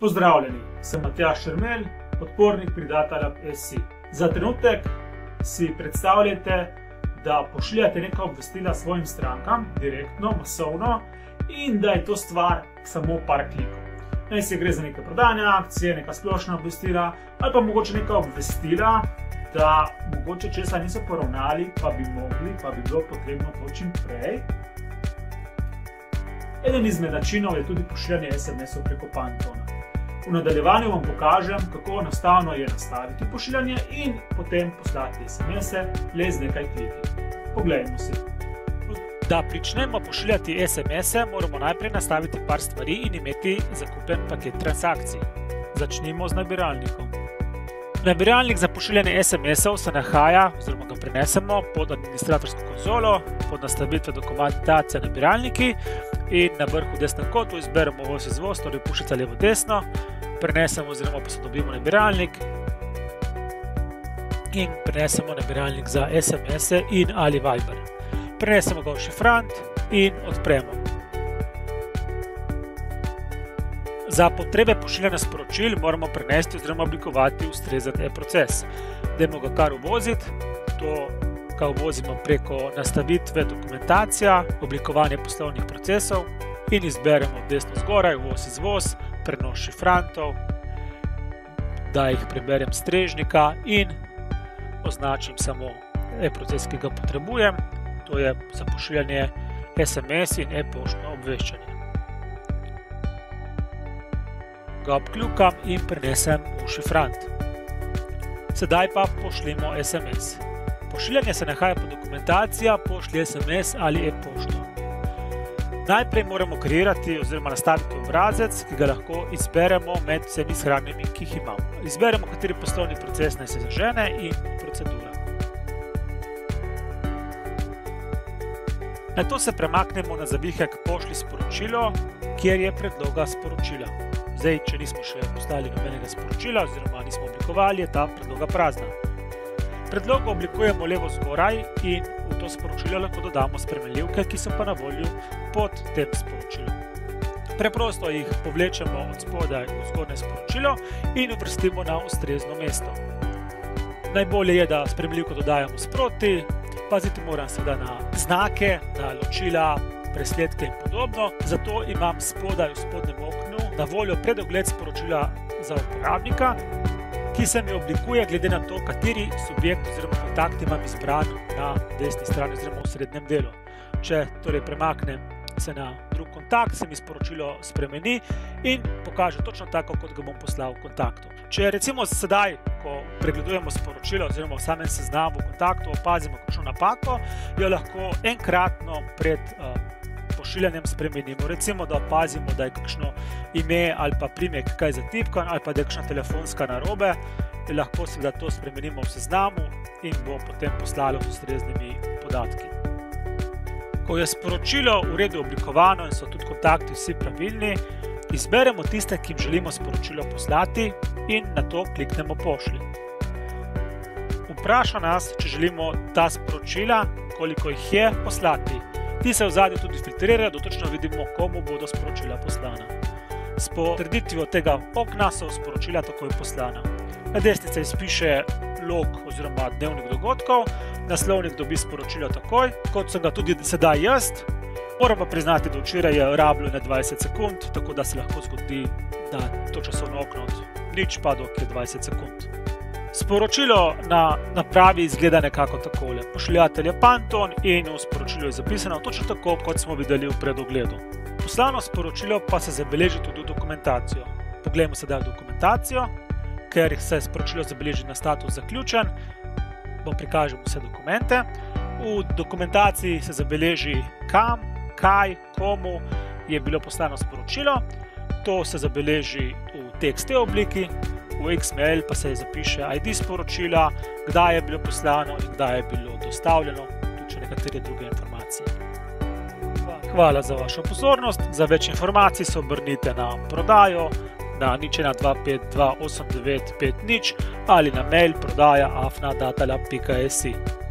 Pozdravljeni, sem Matjaž Šermelj, podpornik pri DataLab.si. Za trenutek si predstavljajte, da pošiljate neka obvestila svojim strankam, direktno, masovno, in da je to stvar samo par klikov. Naj se gre za neke prodajne akcije, neka splošna obvestila, ali pa mogoče neka obvestila, da mogoče česa niso poravnali, pa bi bilo potrebno to čim prej. Eden izmed načinov je tudi pošiljanje SMS-ov preko Pantona. V nadaljevanju vam pokažem, kako enostavno je nastaviti pošiljanje in potem poslati SMS-e le z nekaj kliki. Poglejmo si. Da pričnemo pošiljati SMS-e, moramo najprej nastaviti par stvari in imeti zakupljen paket transakcij. Začnimo z nabiralnikom. Nabiralnik za pošiljanje SMS-ov se nahaja, oziroma ga prenesemo pod administratorsko konzolo, pod nastavitve dokumentacije nabiralniki in na vrhu desnem kotu izberemo uvoz izvoz, torej puščica levo desno, prenesemo oziroma posodobimo nabiralnik in prenesemo nabiralnik za SMS-e in ali Viber. Prenesemo ga v šifrant in odpremo. Za potrebe pošiljanja sporočil moramo prenesti oziroma oblikovati ustrezen e-proces. Dajmo ga kar uvoziti, to ga uvozimo preko nastavitve dokumentacija, oblikovanje poslovnih procesov in izberemo desno zgoraj uvoz izvoz, prenos šifrantov, da jih preberem strežnika in označim samo e-proces, ki ga potrebujem, to je za pošiljanje SMS in e-poštno obveščanje. Ga obkljukam in prenesem v šifrant. Sedaj pa pošljimo SMS. Pošiljanje se nahaja pod dokumentacija, pošlji SMS ali e-pošto. Najprej moramo kreirati oziroma nastaviti obrazec, ki ga lahko izberemo med vsemi shranjenimi, ki jih imamo. Izberemo, kateri poslovni proces naj se zažene in procedura. Nato se premaknemo na zavihek pošlji sporočilo, kjer je predloga sporočila. Zdaj, če nismo še poslali nobenega sporočila oziroma nismo oblikovali, je ta predloga prazna. Predlogo oblikujemo levo zgoraj in v to sporočilo lahko dodamo spremenljivke, ki so pa na voljo pod tem sporočilom. Preprosto jih povlečemo od spodaj v zgornje sporočilo in uvrstimo na ustrezno mesto. Najbolje je, da spremenljivko dodajamo sproti, paziti moram seveda na znake, na ločila, presledke in podobno, zato imam spodaj v spodnjem oknu na voljo predogled sporočila za uporabnika, ki se mi oblikuje glede na to, kateri subjekt oziroma kontakt imam izbran na desni strani oziroma v srednjem delu. Če torej premaknem se na drug kontakt, se mi sporočilo spremeni in pokaže točno tako, kot ga bom poslal v kontaktu. Če recimo sedaj, ko pregledujemo sporočilo oziroma v samem seznamu kontaktu, opazimo kakšno napako, jo lahko enkratno pred pošiljanjem spremenimo. Recimo, da opazimo, da je kakšno ime ali pa priimek kaj zatipkan ali pa da je kakšna telefonska narobe, lahko seveda to spremenimo v seznamu in bo potem poslalo z ustreznimi podatki. Ko je sporočilo v redu oblikovano in so tudi kontakti vsi pravilni, izberemo tiste, ki jim želimo sporočilo poslati in nato kliknemo pošlji. Vpraša nas, če želimo ta sporočila, koliko jih je, poslati. Ti se v zadnji tudi filtrirajo, da točno vidimo, komu bodo sporočila poslana. S potrditvijo tega okna so sporočila takoj poslana. Na desni se izpiše log oziroma dnevnik dogodkov, naslovnik dobi sporočilo takoj, kot sem ga tudi sedaj jaz. Moram pa priznati, da včeraj je rabilo na 20 sekund, tako da se lahko zgodi, da to časovno okno od nič pa do 20 sekund. Sporočilo na napravi izgleda nekako takole. Pošiljatelj je Panton in v sporočilu je zapisano točno tako, kot smo videli v predogledu. Poslano sporočilo pa se zabeleži tudi v dokumentacijo. Poglejmo sedaj v dokumentacijo, ker se sporočilo zabeleži na status zaključen. Bom prikažem vse dokumente. V dokumentaciji se zabeleži kam, kaj, komu je bilo poslano sporočilo. To se zabeleži v TXT obliki. V XML pa se zapiše ID sporočila, kdaj je bilo poslano in kdaj je bilo dostavljeno, tudi še nekatere druge informacije. Hvala za vašo pozornost. Za več informacij se obrnite na prodajo na 0152 895 50 ali na mail prodaja@datalab.si.